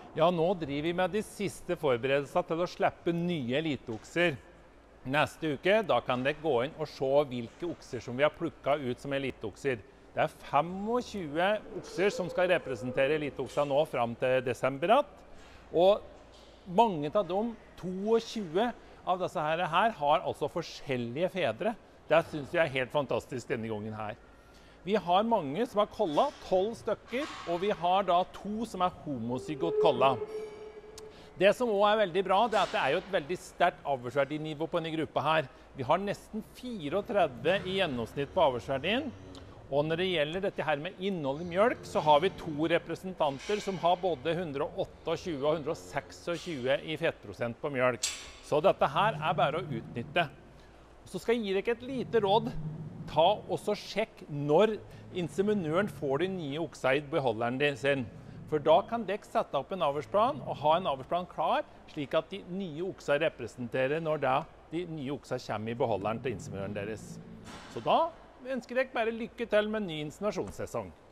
Ja, nå driver vi med de siste forberedelsene til å slippe nye eliteokser. Neste uke da kan dere gå inn og se hvilke okser som vi har plukket ut som eliteokser. Det er 25 okser som skal representere eliteokser nå fram til desember. Og mange av dem, 22 av disse her har altså forskjellige fedre. Det synes jeg er helt fantastisk denne gangen her. Vi har mange som er kolla, 12 stykker, og vi har da 2 som er homozygot kolla. Det som også er veldig bra, det er at det er jo et veldig sterkt avlsverdinivå på denne gruppa her. Vi har nesten 34 i gjennomsnitt på avlsverdien. Og når det gjelder dette her med innhold i mjølk, så har vi 2 representanter som har både 128 og 126 i fettprosent på mjølk. Så dette her er bare å utnytte. Så skal jeg gi dere et lite råd. Ta også sjekk når inseminøren får de nye oksa i beholderen sin. For da kan dere sette opp en avlsplan og ha en avlsplan klar, slik at de nye oksa representerer når de nye oksa kommer i beholderen til inseminøren deres. Så da ønsker jeg bare lykke til med en ny inseminasjonssesong.